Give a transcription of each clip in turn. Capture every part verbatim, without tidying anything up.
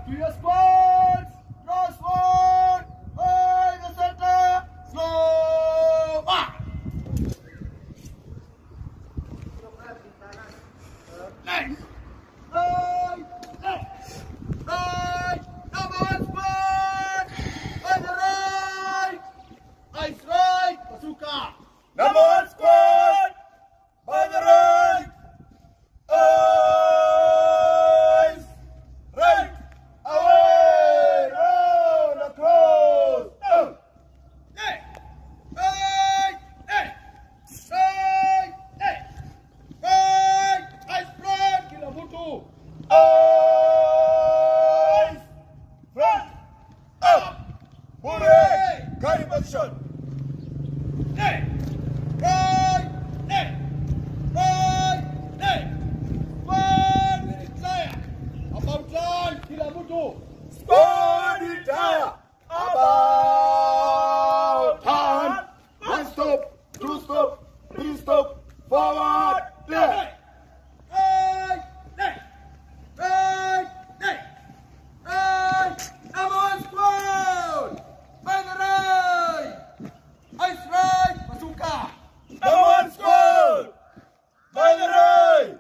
To your spots! Crossword! By the center! Slow! Ah! Left! Right! Left! Right! Number one spot! By the right! Ice right! Bazooka! Number one spot! By the right! Ice! Right! Away! Round! Across! Down! Left! Right! Left! Right! Left! Right! Ice front! Kilabutu! Ice! Front! Up! Hooray! Carry position! Left! Right! Left! Right! Left! One minute tire! About time! Kilabutu! Squad retire! About time! One stop! Two stop! Three stop! Forward! Left! Right! Left! Right! Left! Right! Number one squad! By the right! Ice right! Bazooka! Number one squad! By the right!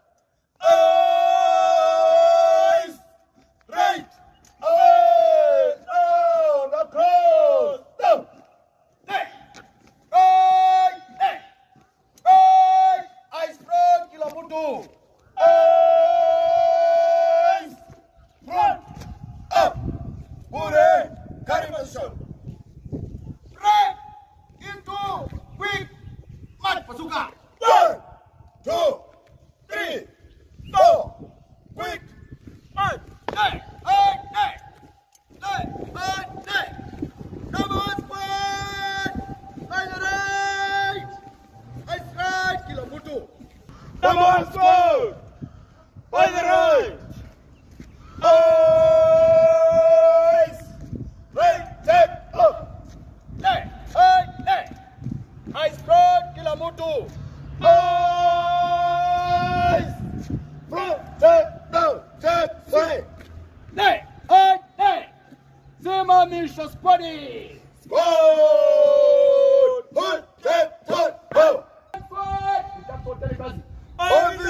Ice! Right! Away! Down! Across! Down! Left! Right! Left! Right! Ice front! Kilabutu! Ice! Front! Up! Hooray! Carry position! Right! Into! Quick! March! Bazooka! One! Two! Three! Four! Quick! March! Left! Right! Left! Left! Right! Left! Number one squad! By the right! Ice right! Kilabutu! Number one squad! By the right! Ice! Right! Left! Up! Left! Right! Left! Ice front! Kilabutu! Ice! Front! Left! Down! Left! Right! Left! Right! Left! Zima Misha Squaddy! Squad! Hold! Left! Hold! Hold! Squad! On the